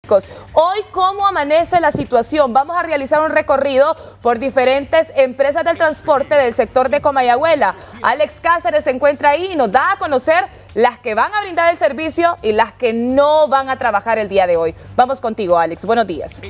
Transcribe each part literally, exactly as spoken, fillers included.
Hoy, ¿cómo amanece la situación? Vamos a realizar un recorrido por diferentes empresas del transporte del sector de Comayagüela. Alex Cáceres se encuentra ahí y nos da a conocer las que van a brindar el servicio y las que no van a trabajar el día de hoy. Vamos contigo, Alex. Buenos días.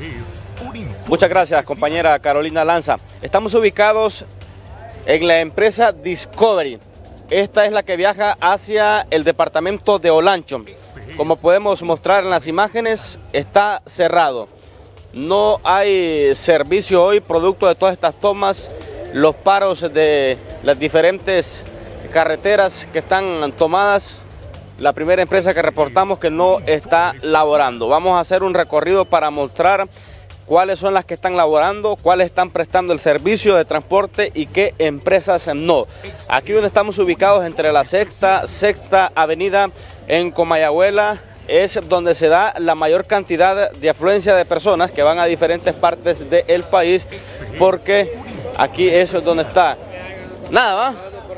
Muchas gracias, compañera Carolina Lanza. Estamos ubicados en la empresa Discovery. Esta es la que viaja hacia el departamento de Olancho. Como podemos mostrar en las imágenes, está cerrado. No hay servicio hoy, producto de todas estas tomas, los paros de las diferentes carreteras que están tomadas. La primera empresa que reportamos que no está laborando. Vamos a hacer un recorrido para mostrar cuáles son las que están laborando, cuáles están prestando el servicio de transporte y qué empresas no. Aquí donde estamos ubicados entre la sexta, sexta avenida en Comayagüela, es donde se da la mayor cantidad de afluencia de personas que van a diferentes partes del país, porque aquí es donde está. Nada, ¿va?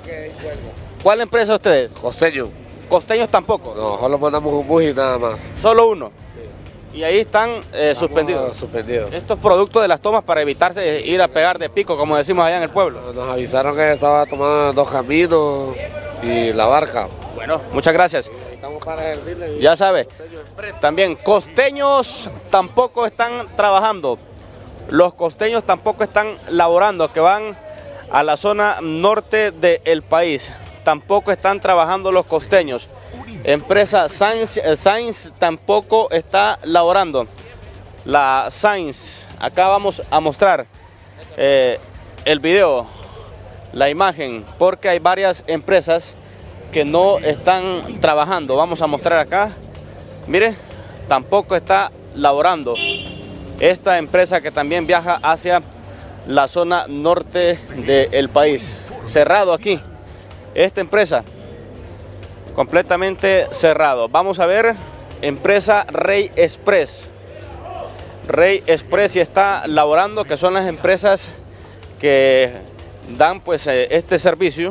¿Cuál empresa ustedes? Costeño. Costeños tampoco. No, solo mandamos un bus y nada más. Solo uno. Y ahí están eh, suspendidos. suspendidos. Estos productos de las tomas para evitarse ir a pegar de pico, como decimos allá en el pueblo. Nos avisaron que estaba tomando dos caminos y la barca. Bueno, muchas gracias. Estamos para servirle. Ya sabe, también costeños tampoco están trabajando. Los costeños tampoco están laborando, que van a la zona norte del país. Tampoco están trabajando los costeños. Empresa Sainz, Sainz tampoco está laborando. La Sainz, acá vamos a mostrar eh, el video, la imagen, porque hay varias empresas que no están trabajando. Vamos a mostrar acá, mire, tampoco está laborando. Esta empresa que también viaja hacia la zona norte del país, cerrado aquí. Esta empresa completamente cerrado. Vamos a ver, empresa Rey Express. Rey Express sí está laborando, que son las empresas que dan pues este servicio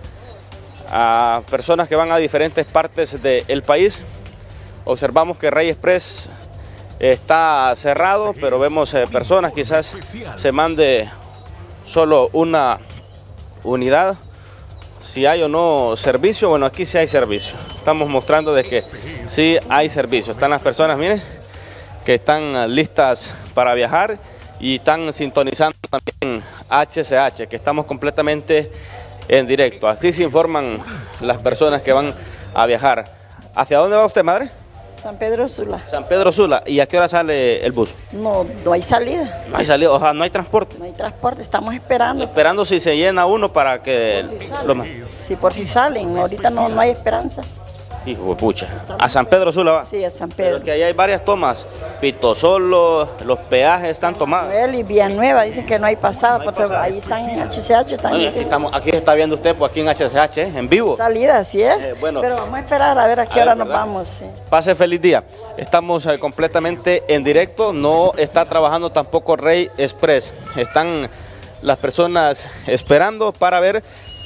a personas que van a diferentes partes del país. Observamos que Rey Express está cerrado, pero vemos eh, personas, quizás se mande solo una unidad. Si hay o no servicio, bueno, aquí sí hay servicio. Estamos mostrando de que sí hay servicio. Están las personas, miren, que están listas para viajar y están sintonizando también H C H, que estamos completamente en directo. Así se informan las personas que van a viajar. ¿Hacia dónde va usted, madre? San Pedro Sula. San Pedro Sula. ¿Y a qué hora sale el bus? No, no hay salida. No hay salida, o sea, no hay transporte. No hay transporte, estamos esperando. Esperando si se llena uno para que... Lo... Si por si salen, ahorita no, no hay esperanza. Hijo de pucha. ¿A San Pedro Sula va? Sí, a San Pero Pedro. que ahí hay varias tomas. Pitosolo, los peajes están tomados. Noel y Villanueva dicen que no hay pasada, No hay porque pasada. ahí están en H C H. Están Oye, aquí, estamos, aquí está viendo usted, pues aquí en H C H, ¿eh? En vivo. salida, así es. Eh, bueno. Pero vamos a esperar a ver a qué A hora ver, nos ¿verdad? vamos. Sí. Pase feliz día. Estamos eh, completamente en directo. No está trabajando tampoco Rey Express. Están las personas esperando para ver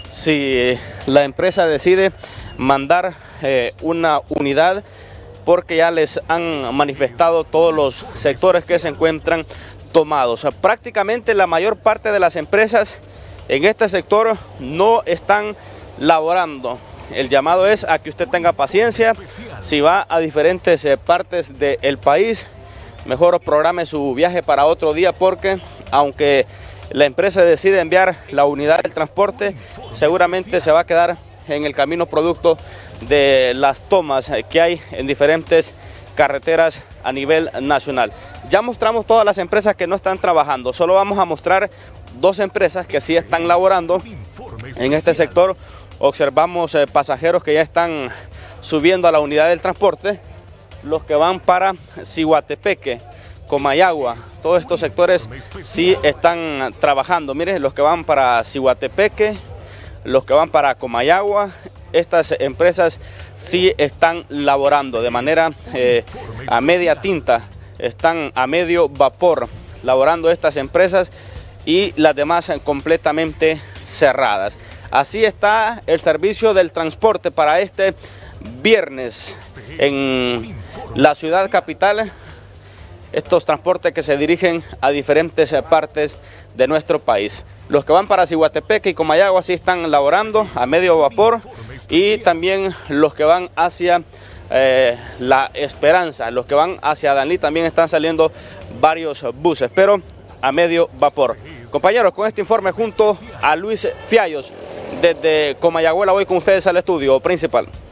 si la empresa decide mandar eh, una unidad, porque ya les han manifestado todos los sectores que se encuentran tomados. O sea, prácticamente la mayor parte de las empresas en este sector no están laborando. El llamado es a que usted tenga paciencia. Si va a diferentes eh, partes del país, mejor programe su viaje para otro día, porque aunque la empresa decide enviar la unidad del transporte, seguramente se va a quedar en el camino producto de las tomas que hay en diferentes carreteras a nivel nacional. Ya mostramos todas las empresas que no están trabajando, solo vamos a mostrar dos empresas que sí están laborando en este sector. Observamos eh, pasajeros que ya están subiendo a la unidad del transporte, los que van para Ciguatepeque, Comayagua, todos estos sectores sí están trabajando. Miren, los que van para Ciguatepeque, los que van para Comayagua, estas empresas sí están laborando de manera eh, a media tinta, están a medio vapor laborando estas empresas, y las demás completamente cerradas. Así está el servicio del transporte para este viernes en la ciudad capital estos transportes que se dirigen a diferentes partes de nuestro país. Los que van para Ciguatepeque y Comayagua sí están laborando a medio vapor, y también los que van hacia eh, La Esperanza, los que van hacia Danlí también están saliendo varios buses, pero a medio vapor. Compañeros, con este informe junto a Luis Fiallos desde Comayagüela, voy con ustedes al estudio principal.